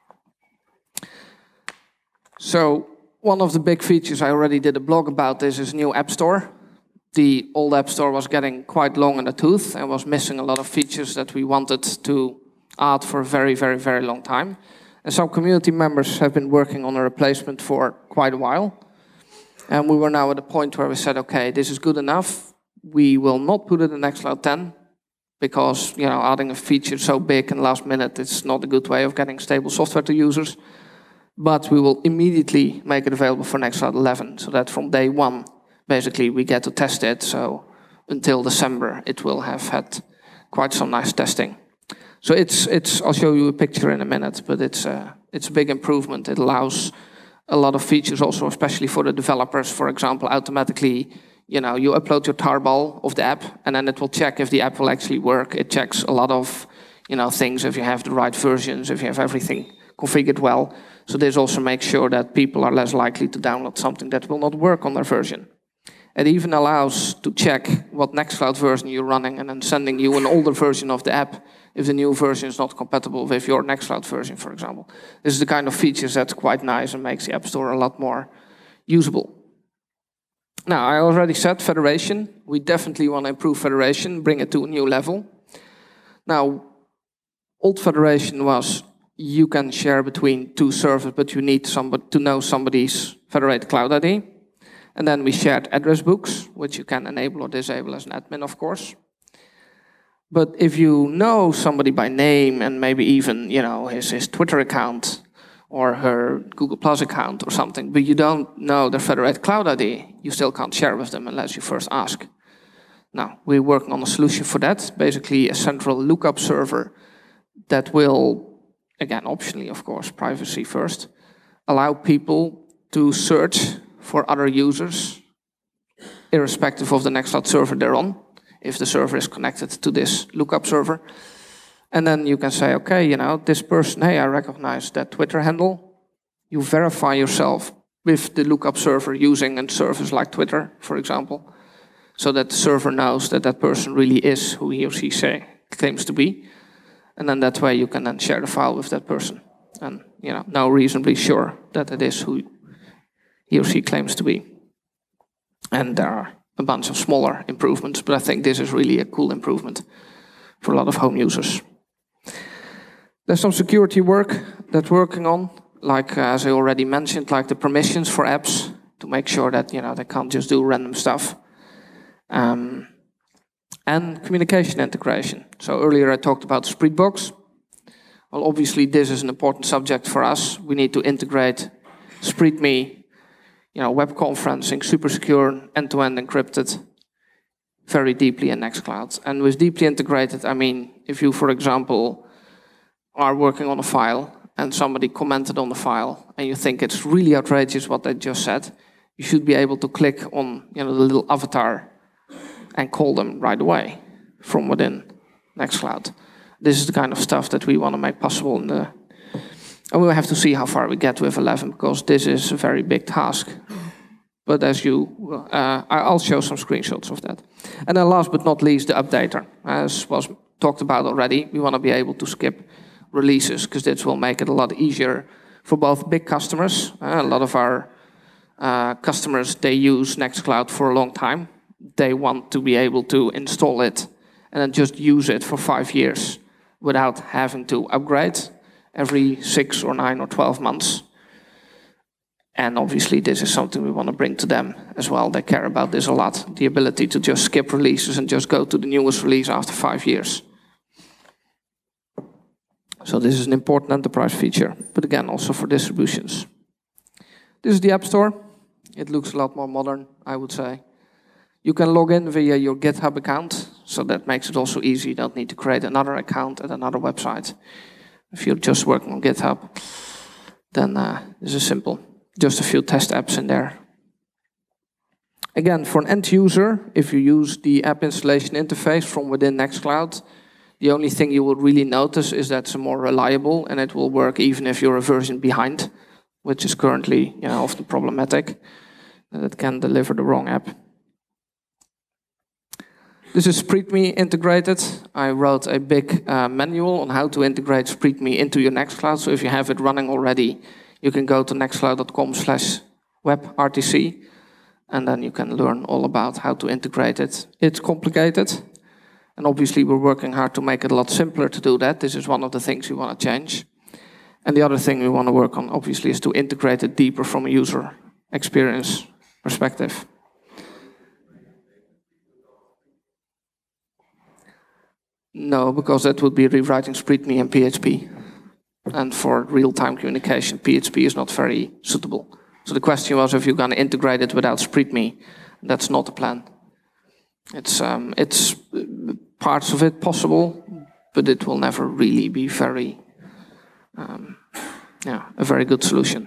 So one of the big features, I already did a blog about this, is new App Store. The old App Store was getting quite long in the tooth and was missing a lot of features that we wanted to add for a very, very, very long time. And some community members have been working on a replacement for quite a while. And we were now at a point where we said, okay, this is good enough. We will not put it in Nextcloud 10 because, you know, adding a feature so big and last minute, it's not a good way of getting stable software to users. But we will immediately make it available for Nextcloud 11 so that from day one, basically, we get to test it. So until December, it will have had quite some nice testing. So I'll show you a picture in a minute, but it's a big improvement. It allows a lot of features also, especially for the developers. For example, automatically, you know, you upload your tarball of the app, and then it will check if the app will actually work. It checks a lot of, you know, things, if you have the right versions, if you have everything configured well. So this also makes sure that people are less likely to download something that will not work on their version. It even allows to check what Nextcloud version you're running and then sending you an older version of the app if the new version is not compatible with your Nextcloud version, for example. This is the kind of features that's quite nice and makes the App Store a lot more usable. Now, I already said federation. We definitely want to improve federation, bring it to a new level. Now, old federation was you can share between two servers, but you need somebody to know somebody's federated cloud ID. And then we shared address books, which you can enable or disable as an admin, of course. But if you know somebody by name and maybe even his Twitter account or her Google Plus account or something, but you don't know their federated cloud ID, you still can't share with them unless you first ask. Now, we're working on a solution for that, basically a central lookup server that will, again, optionally, of course, privacy first, allow people to search for other users, irrespective of the Nextcloud server they're on, if the server is connected to this lookup server. And then you can say, okay, this person, hey, I recognize that Twitter handle. You verify yourself with the lookup server using a service like Twitter, for example, so that the server knows that that person really is who he or she claims to be. And then that way you can then share the file with that person. And, now reasonably sure that it is who he or she claims to be. And there are a bunch of smaller improvements, but I think this is really a cool improvement for a lot of home users. There's some security work that we're working on, like as I already mentioned, like the permissions for apps to make sure that they can't just do random stuff. And communication integration. So earlier I talked about Spreetbox. Well, obviously this is an important subject for us. We need to integrate SpreetMe, web conferencing, super secure, end-to-end encrypted, very deeply in Nextcloud. And with deeply integrated, I mean, if you, for example, are working on a file and somebody commented on the file and you think it's really outrageous what they just said, you should be able to click on the little avatar and call them right away from within Nextcloud. This is the kind of stuff that we want to make possible in the... And we'll have to see how far we get with 11, because this is a very big task. But as I'll show some screenshots of that. And then last but not least, the updater. As was talked about already, we want to be able to skip releases, because this will make it a lot easier for both big customers. A lot of our customers, they use Nextcloud for a long time. They want to be able to install it and then just use it for 5 years without having to upgrade every 6 or 9 or 12 months. And obviously this is something we want to bring to them as well. They care about this a lot, the ability to just skip releases and just go to the newest release after 5 years. So this is an important enterprise feature, but again, also for distributions. This is the App Store. It looks a lot more modern, I would say. You can log in via your GitHub account, so that makes it also easy. You don't need to create another account at another website. If you're just working on GitHub, then this is simple. Just a few test apps in there. Again, for an end user, if you use the app installation interface from within Nextcloud, the only thing you will really notice is that it's more reliable and it will work even if you're a version behind, which is currently often problematic, and it can deliver the wrong app. This is SpreetMe integrated. I wrote a big manual on how to integrate SpreetMe into your Nextcloud. So if you have it running already, you can go to nextcloud.com/webrtc, and then you can learn all about how to integrate it. It's complicated, and obviously we're working hard to make it a lot simpler to do that. This is one of the things we want to change. And the other thing we want to work on, obviously, is to integrate it deeper from a user experience perspective. No, because that would be rewriting SpreetMe in PHP. And for real-time communication, PHP is not very suitable. So the question was if you're going to integrate it without SpreetMe. That's not the plan. It's parts of it possible, but it will never really be very, a very good solution.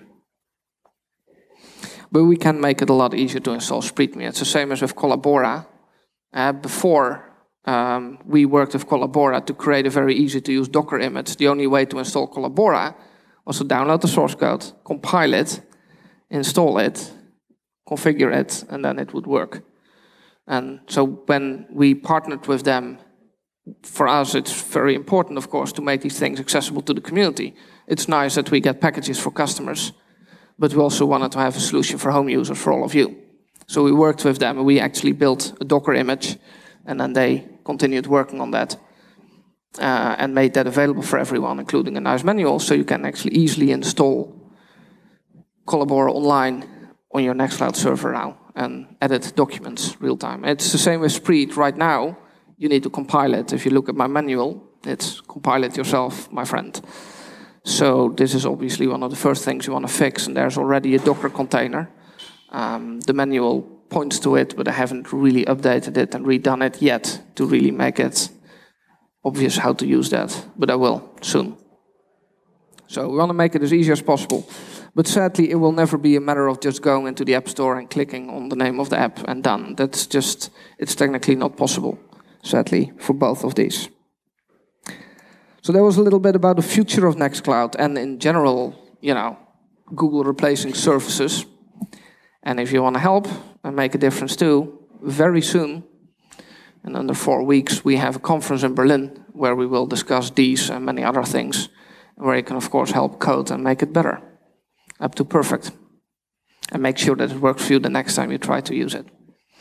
But we can make it a lot easier to install SpreetMe. It's the same as with Collabora. Before we worked with Collabora to create a very easy-to-use Docker image. The only way to install Collabora was to download the source code, compile it, install it, configure it, and then it would work. And so when we partnered with them, for us it's very important, of course, to make these things accessible to the community. It's nice that we get packages for customers, but we also wanted to have a solution for home users for all of you. So we worked with them, and we actually built a Docker image, and then they continued working on that and made that available for everyone, including a nice manual, so you can actually easily install Collabora online on your Nextcloud server now and edit documents real time. It's the same with Spreed. Right now, you need to compile it. If you look at my manual, it's compile it yourself, my friend. So this is obviously one of the first things you want to fix, and there's already a Docker container. The manual points to it, but I haven't really updated it and redone it yet to really make it obvious how to use that, but I will soon. So we want to make it as easy as possible. But sadly, it will never be a matter of just going into the App Store and clicking on the name of the app and done. That's just, it's technically not possible, sadly, for both of these. So that was a little bit about the future of Nextcloud and in general, you know, Google replacing services. And if you want to help and make a difference too, very soon, in under 4 weeks, we have a conference in Berlin where we will discuss these and many other things, where you can, of course, help code and make it better, up to perfect, and make sure that it works for you the next time you try to use it.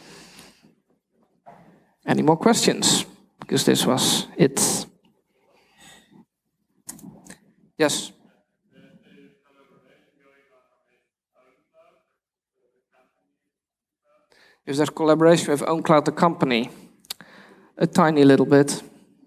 Any more questions? Because this was it. Yes? Is there collaboration with OwnCloud, the company? A tiny little bit,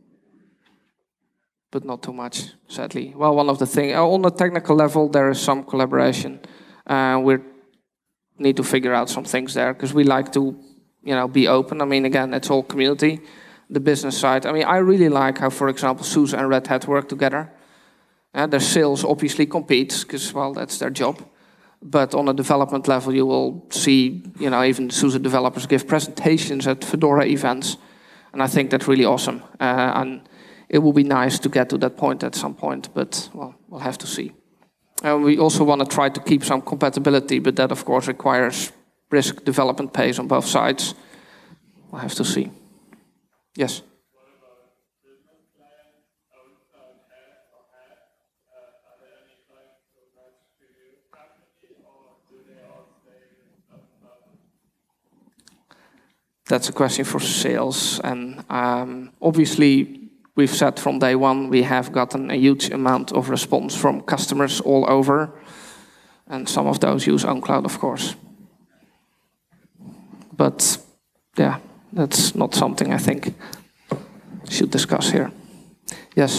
but not too much, sadly. Well, one of the things, on the technical level, there is some collaboration. We need to figure out some things there, because we like to, you know, be open. I mean, again, it's all community. The business side, I mean, I really like how, for example, SUSE and Red Hat work together. Their sales obviously compete, because, well, that's their job. But on a development level, you will see, you know, even SUSE developers give presentations at Fedora events. And I think that's really awesome. And it will be nice to get to that point at some point, but, well, we'll have to see. We also want to try to keep some compatibility, but that, of course, requires brisk development pace on both sides. We'll have to see. Yes? That's a question for sales, and obviously we've said from day one we have gotten a huge amount of response from customers all over, and some of those use OwnCloud, of course. But yeah, that's not something I think we should discuss here. Yes?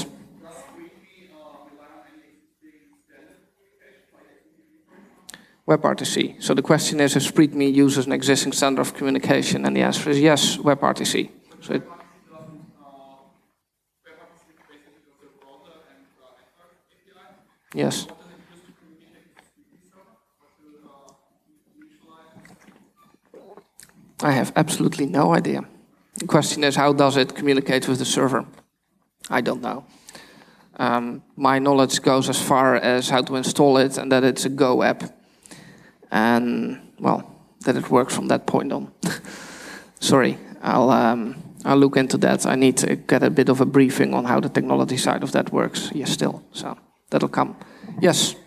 WebRTC. So the question is, if SpreedMe uses an existing standard of communication? And the answer is yes, WebRTC. So yes. I have absolutely no idea. The question is, how does it communicate with the server? I don't know. My knowledge goes as far as how to install it and that it's a Go app. And, well, that it works from that point on. Sorry, I'll look into that. I need to get a bit of a briefing on how the technology side of that works here still. So that'll come. Yes?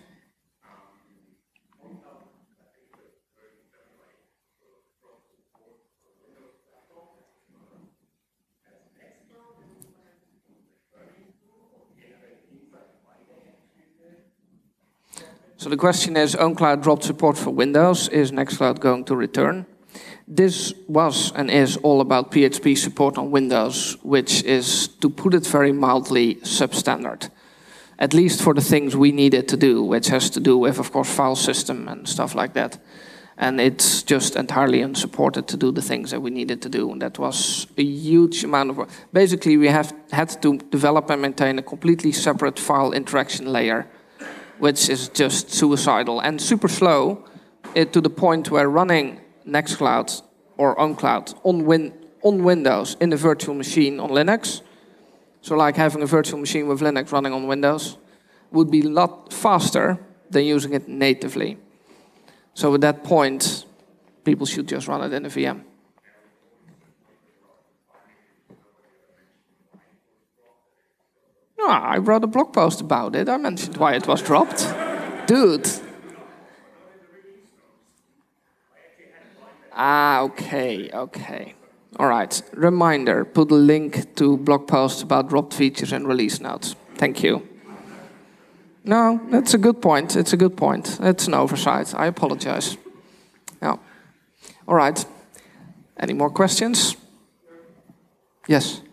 So the question is, OwnCloud dropped support for Windows. Is Nextcloud going to return? This was and is all about PHP support on Windows, which is, to put it very mildly, substandard. At least for the things we needed to do, which has to do with, of course, file system and stuff like that. And it's just entirely unsupported to do the things that we needed to do. And that was a huge amount of work. Basically, we had to develop and maintain a completely separate file interaction layer, which is just suicidal and super slow, to the point where running Nextcloud or OwnCloud on Windows in a virtual machine on Linux, so like having a virtual machine with Linux running on Windows, would be a lot faster than using it natively. So at that point, people should just run it in a VM. No, I wrote a blog post about it. I mentioned why it was dropped. Dude. Okay. All right. Reminder, put a link to blog posts about dropped features and release notes. Thank you. No, that's a good point. It's a good point. It's an oversight. I apologize. No. All right. Any more questions? Yes.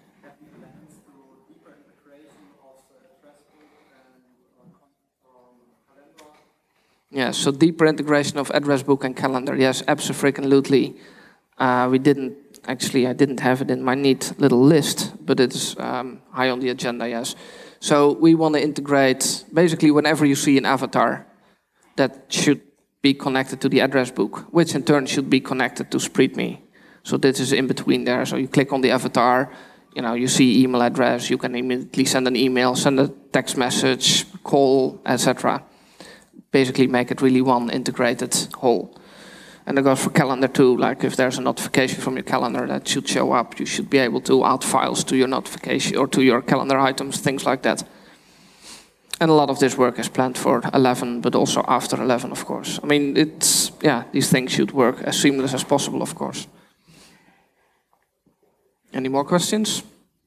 Yeah, so deeper integration of address book and calendar. Yes, absolutely. We didn't, actually, I didn't have it in my neat little list, but it's high on the agenda, yes. So we want to integrate, basically whenever you see an avatar, that should be connected to the address book, which in turn should be connected to SpreadMe. So this is in between there. So you click on the avatar, you know, you see email address, you can immediately send an email, send a text message, call, etc. Basically make it really one integrated whole. And it goes for calendar too, like if there's a notification from your calendar that should show up, you should be able to add files to your notification or to your calendar items, things like that. And a lot of this work is planned for 11, but also after 11, of course. I mean, it's, yeah, these things should work as seamless as possible, of course. Any more questions?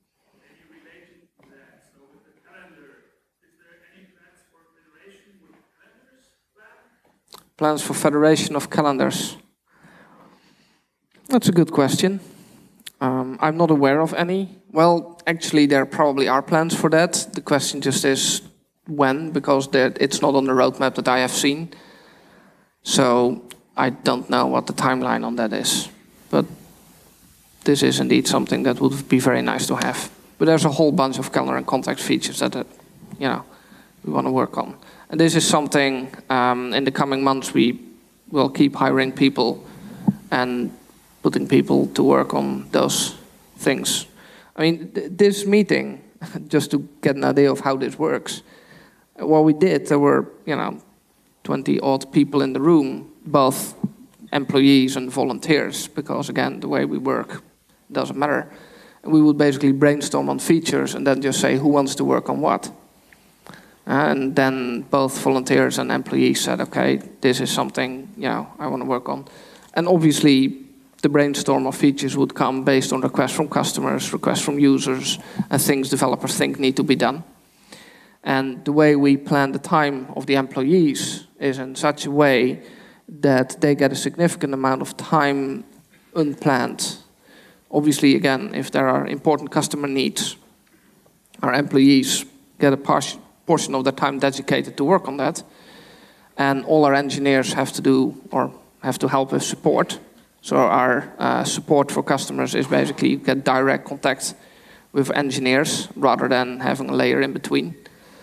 Plans for federation of calendars? That's a good question. I'm not aware of any. Well, actually, there probably are plans for that. The question just is when, because it's not on the roadmap that I have seen. So I don't know what the timeline on that is. But this is indeed something that would be very nice to have. But there's a whole bunch of calendar and contact features that you know, we want to work on. And this is something, in the coming months, we will keep hiring people and putting people to work on those things. I mean, this meeting, just to get an idea of how this works, what we did, there were, 20-odd people in the room, both employees and volunteers, because, again, the way we work doesn't matter. And we would basically brainstorm on features and then just say who wants to work on what. And then both volunteers and employees said, okay, this is something, I want to work on. And obviously, the brainstorm of features would come based on requests from customers, requests from users, and things developers think need to be done. And the way we plan the time of the employees is in such a way that they get a significant amount of time unplanned. Obviously, again, if there are important customer needs, our employees get a portion of their time dedicated to work on that. And all our engineers have to do, or have to help with support. So our support for customers is basically you get direct contact with engineers rather than having a layer in between.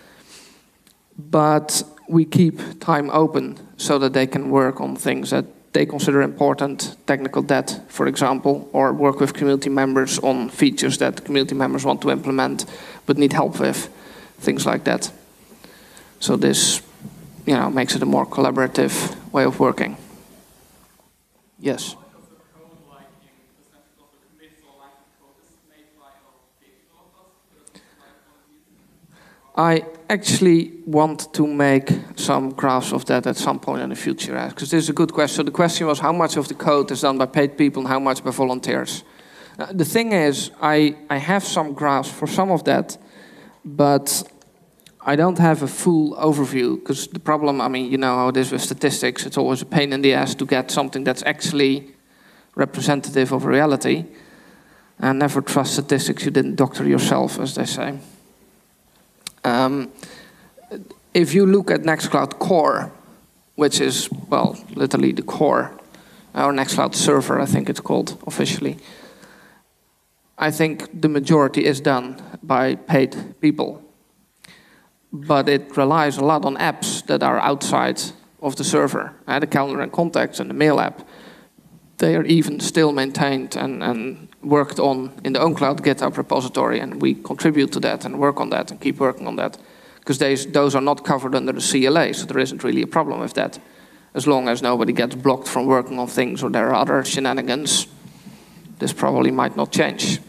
But we keep time open so that they can work on things that they consider important, technical debt, for example, or work with community members on features that community members want to implement but need help with, things like that. So this, makes it a more collaborative way of working. Yes? I actually want to make some graphs of that at some point in the future, because this is a good question. So the question was how much of the code is done by paid people and how much by volunteers. The thing is, I have some graphs for some of that, but I don't have a full overview, because the problem, you know how it is with statistics, it's always a pain in the ass to get something that's actually representative of reality. And never trust statistics you didn't doctor yourself, as they say. If you look at Nextcloud Core, which is, well, literally the core, or Nextcloud Server, I think it's called officially, I think the majority is done by paid people. But it relies a lot on apps that are outside of the server. The calendar and contacts and the mail app, they are even still maintained and worked on in the OwnCloud GitHub repository, and we contribute to that and work on that and keep working on that. because those are not covered under the CLA, so there isn't really a problem with that. As long as nobody gets blocked from working on things or there are other shenanigans, this probably might not change.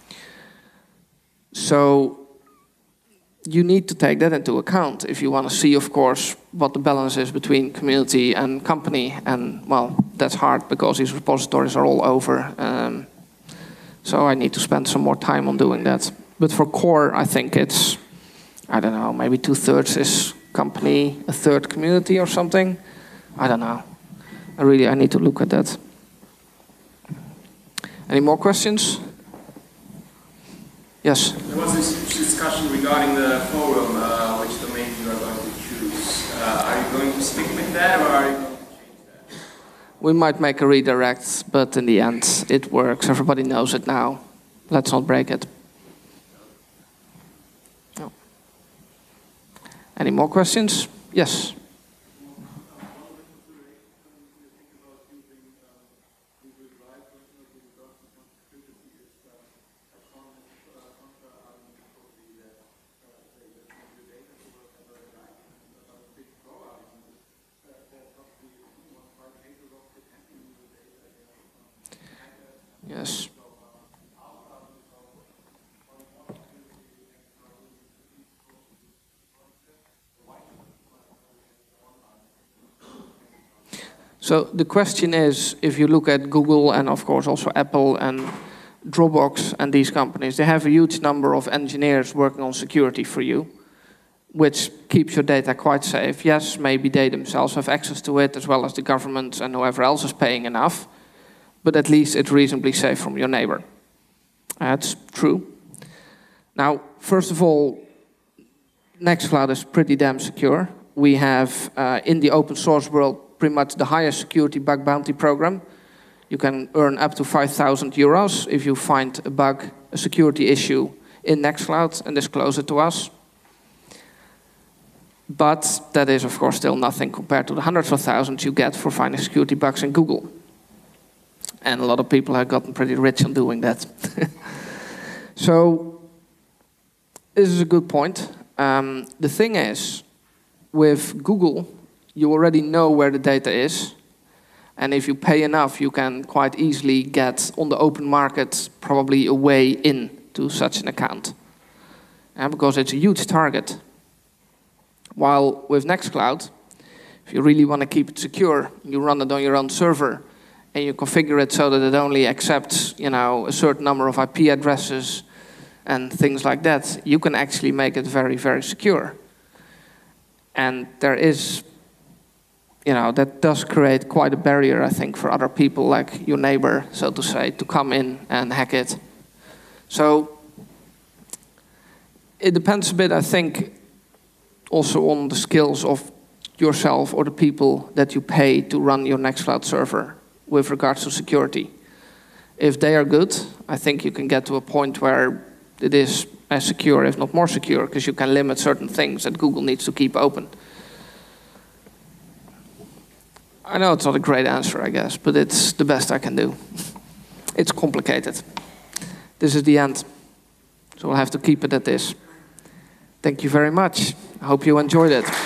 So you need to take that into account if you want to see, of course, what the balance is between community and company. And, well, that's hard because these repositories are all over. So I need to spend some more time on doing that. But for core, I think it's, I don't know, maybe 2/3 is company, 1/3 community or something. I don't know. I need to look at that. Any more questions? Yes? There was this discussion regarding the forum, which domain you are going to choose. Are you going to stick with that, or are you going to change that? We might make a redirect, but in the end, it works. Everybody knows it now. Let's not break it. No. Any more questions? Yes? Yes. So the question is, if you look at Google and of course also Apple and Dropbox and these companies, they have a huge number of engineers working on security for you, which keeps your data quite safe. Yes, maybe they themselves have access to it, as well as the government and whoever else is paying enough, but at least it's reasonably safe from your neighbor. That's true. Now, first of all, Nextcloud is pretty damn secure. We have, in the open source world, pretty much the highest security bug bounty program. You can earn up to 5,000 euros if you find a bug, a security issue in Nextcloud and disclose it to us. But that is, of course, still nothing compared to the hundreds of thousands you get for finding security bugs in Google. And a lot of people have gotten pretty rich on doing that. So, this is a good point. The thing is, with Google, you already know where the data is. And if you pay enough, you can quite easily get on the open market probably a way in to such an account. Because it's a huge target. While with Nextcloud, if you really want to keep it secure, you run it on your own server, and you configure it so that it only accepts, you know, a certain number of IP addresses and things like that, you can actually make it very, very secure. And there is, you know, that does create quite a barrier, I think, for other people, like your neighbor, so to say, to come in and hack it. So it depends a bit, I think, also on the skills of yourself or the people that you pay to run your Nextcloud server with regards to security. If they are good, I think you can get to a point where it is as secure, if not more secure, because you can limit certain things that Google needs to keep open. I know it's not a great answer, I guess, but it's the best I can do. It's complicated. This is the end. So we'll have to keep it at this. Thank you very much. I hope you enjoyed it.